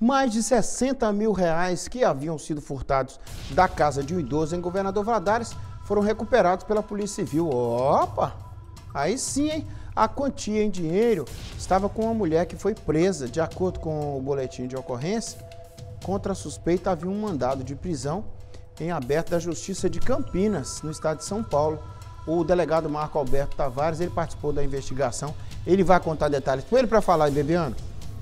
Mais de 60 mil reais que haviam sido furtados da casa de um idoso em Governador Valadares foram recuperados pela Polícia Civil. Opa! Aí sim, hein? A quantia em dinheiro estava com uma mulher que foi presa. De acordo com o boletim de ocorrência, contra a suspeita havia um mandado de prisão em aberto da Justiça de Campinas, no estado de São Paulo. O delegado Marco Alberto Tavares, ele participou da investigação. Ele vai contar detalhes com ele para falar, Bebiano.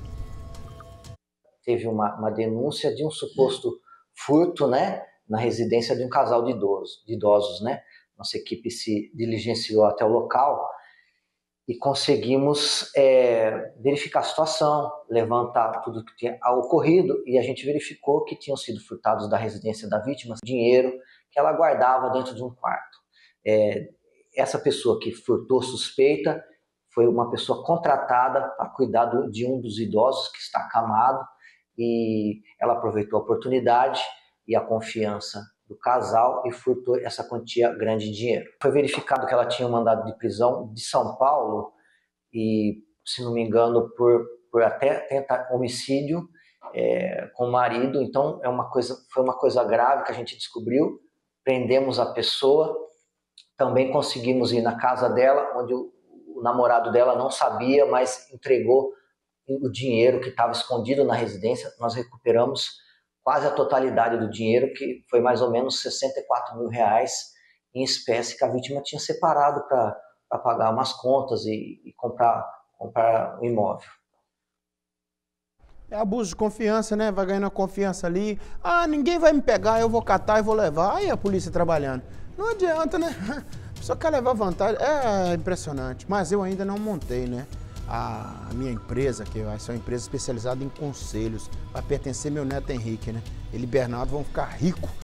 Teve uma denúncia de um suposto furto, né, na residência de um casal de idosos, né? Nossa equipe se diligenciou até o local e conseguimos verificar a situação, levantar tudo que tinha ocorrido, e a gente verificou que tinham sido furtados da residência da vítima dinheiro que ela guardava dentro de um quarto. Essa pessoa que furtou, suspeita, foi uma pessoa contratada para cuidar de um dos idosos que está acamado, e ela aproveitou a oportunidade e a confiança do casal e furtou essa quantia grande de dinheiro. Foi verificado que ela tinha um mandado de prisão de São Paulo e, se não me engano, por até tentar homicídio com o marido. Então foi uma coisa grave que a gente descobriu, prendemos a pessoa, também conseguimos ir na casa dela, onde o namorado dela não sabia, mas entregou o dinheiro que estava escondido na residência. Nós recuperamos quase a totalidade do dinheiro, que foi mais ou menos 64 mil reais em espécie que a vítima tinha separado para pagar umas contas e comprar um imóvel. É abuso de confiança, né? Vai ganhando a confiança ali. Ah, ninguém vai me pegar, eu vou catar e vou levar. Aí a polícia trabalhando. Não adianta, né? A pessoa quer levar vantagem. É impressionante. Mas eu ainda não montei, né? A minha empresa, que vai ser uma empresa especializada em conselhos, vai pertencer meu neto Henrique, né? Ele e Bernardo vão ficar ricos